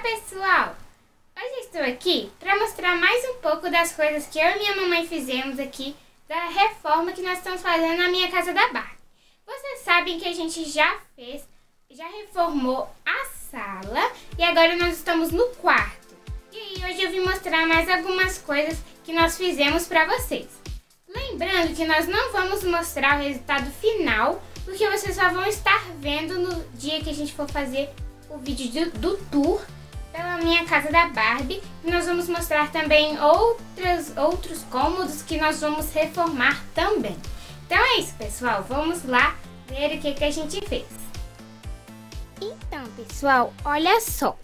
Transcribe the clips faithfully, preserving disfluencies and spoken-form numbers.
pessoal! Hoje estou aqui para mostrar mais um pouco das coisas que eu e minha mamãe fizemos aqui da reforma que nós estamos fazendo na minha casa da Barbie. Vocês sabem que a gente já fez, já reformou a sala e agora nós estamos no quarto. E aí hoje eu vim mostrar mais algumas coisas que nós fizemos para vocês. Lembrando que nós não vamos mostrar o resultado final, porque vocês só vão estar vendo no dia que a gente for fazer o vídeo do, do tour pela minha casa da Barbie. E nós vamos mostrar também outras, outros cômodos que nós vamos reformar também. Então é isso, pessoal. Vamos lá ver o que, que a gente fez. Então, pessoal, olha só.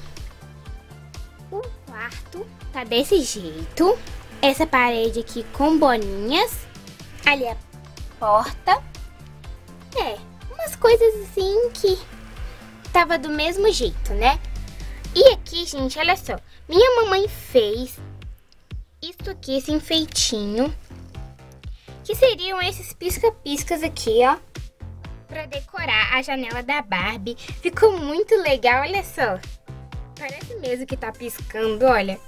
O quarto tá desse jeito. Essa parede aqui com bolinhas. Ali a porta. É, umas coisas assim que tava do mesmo jeito, né? E aqui, gente, olha só. Minha mamãe fez isso aqui, esse enfeitinho. Que seriam esses pisca-piscas aqui, ó. Pra decorar a janela da Barbie. Ficou muito legal, olha só. Parece mesmo que tá piscando, olha.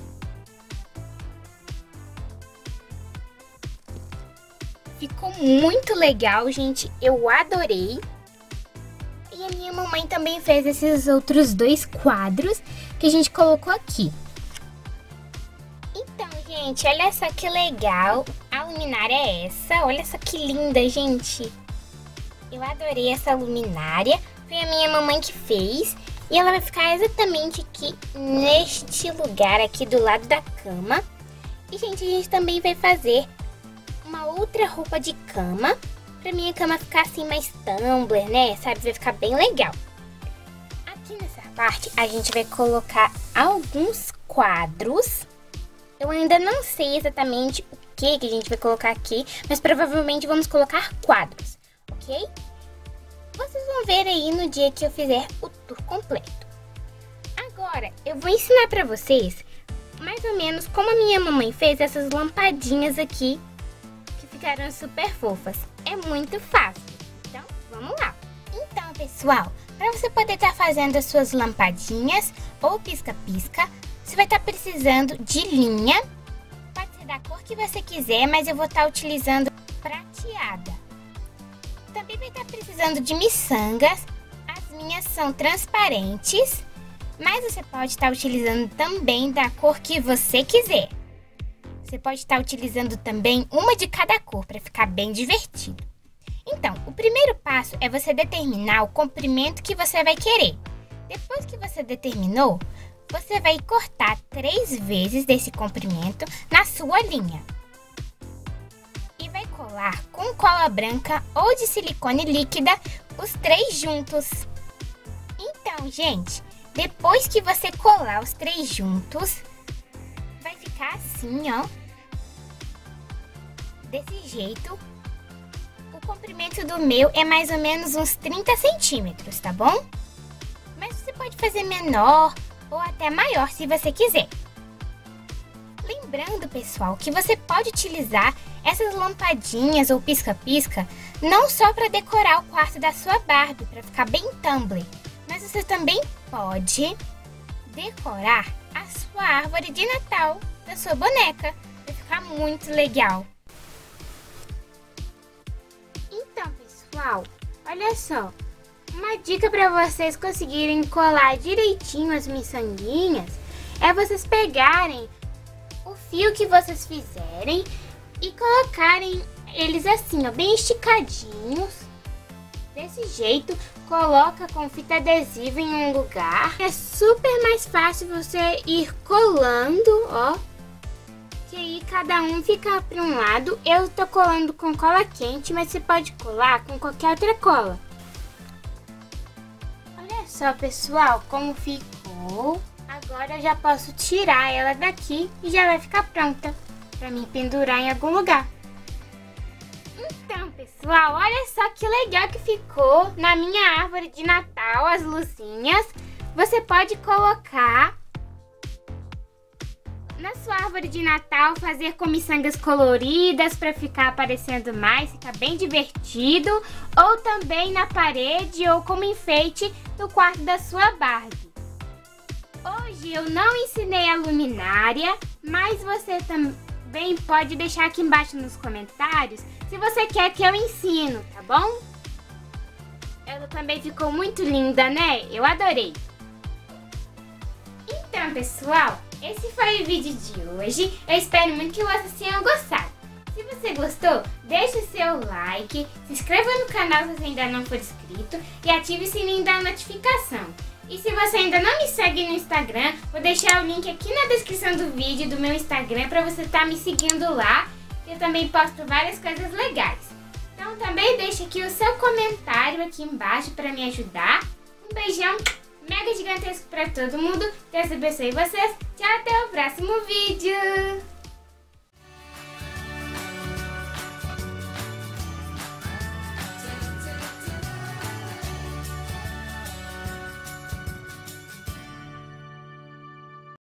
Ficou muito legal, gente. Eu adorei. E a minha mamãe também fez esses outros dois quadros que a gente colocou aqui. Então, gente, olha só que legal. A luminária é essa. Olha só que linda, gente. Eu adorei essa luminária. Foi a minha mamãe que fez. E ela vai ficar exatamente aqui, neste lugar aqui do lado da cama. E, gente, a gente também vai fazer uma outra roupa de cama. Pra minha cama ficar assim mais tumbler, né? Sabe? Vai ficar bem legal. Aqui nessa parte a gente vai colocar alguns quadros. Eu ainda não sei exatamente o que, que a gente vai colocar aqui, mas provavelmente vamos colocar quadros, ok? Vocês vão ver aí no dia que eu fizer o tour completo. Agora eu vou ensinar pra vocês mais ou menos como a minha mamãe fez essas lampadinhas aqui, que ficaram super fofas. É muito fácil, então vamos lá. Então, pessoal, para você poder estar tá fazendo as suas lampadinhas ou pisca-pisca, você vai estar tá precisando de linha. Pode ser da cor que você quiser, mas eu vou estar tá utilizando prateada. Também vai estar tá precisando de miçangas. As minhas são transparentes, mas você pode estar tá utilizando também da cor que você quiser. Você pode estar utilizando também uma de cada cor para ficar bem divertido. Então, o primeiro passo é você determinar o comprimento que você vai querer. Depois que você determinou, você vai cortar três vezes desse comprimento na sua linha. E vai colar com cola branca ou de silicone líquida os três juntos. Então, gente, depois que você colar os três juntos, vai ficar assim, ó. Desse jeito. O comprimento do meu é mais ou menos uns trinta centímetros, tá bom? Mas você pode fazer menor ou até maior se você quiser. Lembrando, pessoal, que você pode utilizar essas lampadinhas ou pisca-pisca não só para decorar o quarto da sua Barbie, para ficar bem tumbler, mas você também pode decorar a sua árvore de Natal da sua boneca. Vai ficar muito legal. Então, pessoal, olha só. Uma dica para vocês conseguirem colar direitinho as miçanguinhas é vocês pegarem o fio que vocês fizerem e colocarem eles assim, ó, bem esticadinhos. Desse jeito, coloca com fita adesiva em um lugar. É super mais fácil você ir colando, ó. Que aí cada um fica para um lado. Eu tô colando com cola quente, mas você pode colar com qualquer outra cola. Olha só, pessoal, como ficou. Agora eu já posso tirar ela daqui e já vai ficar pronta para mim pendurar em algum lugar. Então, pessoal, olha só que legal que ficou na minha árvore de Natal, as luzinhas. Você pode colocar na sua árvore de Natal, fazer com miçangas coloridas para ficar aparecendo mais, ficar bem divertido. Ou também na parede ou como enfeite no quarto da sua Barbie. Hoje eu não ensinei a luminária, mas você também pode deixar aqui embaixo nos comentários se você quer que eu ensino, tá bom? Ela também ficou muito linda, né? Eu adorei! Então, pessoal, esse foi o vídeo de hoje. Eu espero muito que vocês tenham gostado. Se você gostou, deixe o seu like, se inscreva no canal se você ainda não for inscrito e ative o sininho da notificação. E se você ainda não me segue no Instagram, vou deixar o link aqui na descrição do vídeo do meu Instagram para você estar me seguindo lá. Eu também posto várias coisas legais. Então também deixe aqui o seu comentário aqui embaixo para me ajudar. Um beijão mega gigantesco para todo mundo. Deus abençoe vocês. Tchau, até o próximo vídeo.